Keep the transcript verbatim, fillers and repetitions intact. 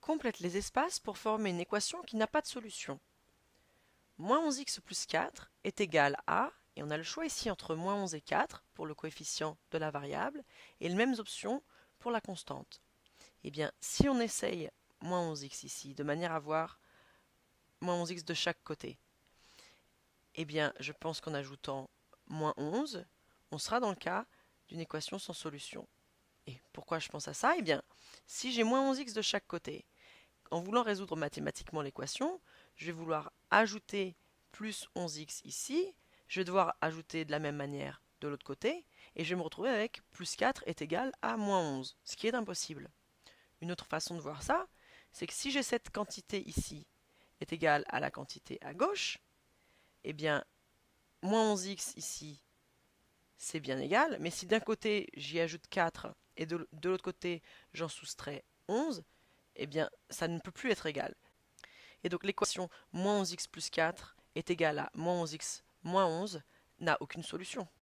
complète les espaces pour former une équation qui n'a pas de solution. Moins onze x plus quatre est égal à, et on a le choix ici entre moins onze et quatre pour le coefficient de la variable, et les mêmes options pour la constante. Eh bien, si on essaye moins onze x ici, de manière à avoir moins onze x de chaque côté, eh bien, je pense qu'en ajoutant moins onze, on sera dans le cas d'une équation sans solution. Et pourquoi je pense à ça? Eh bien, si j'ai moins onze x de chaque côté, en voulant résoudre mathématiquement l'équation, je vais vouloir ajouter plus onze x ici, je vais devoir ajouter de la même manière de l'autre côté, et je vais me retrouver avec plus quatre est égal à moins onze, ce qui est impossible. Une autre façon de voir ça, c'est que si j'ai cette quantité ici est égale à la quantité à gauche, eh bien, moins onze x ici, c'est bien égal, mais si d'un côté j'y ajoute quatre et de, de l'autre côté j'en soustrais onze, eh bien, ça ne peut plus être égal. Et donc l'équation moins onze x plus quatre est égale à moins onze x moins onze n'a aucune solution.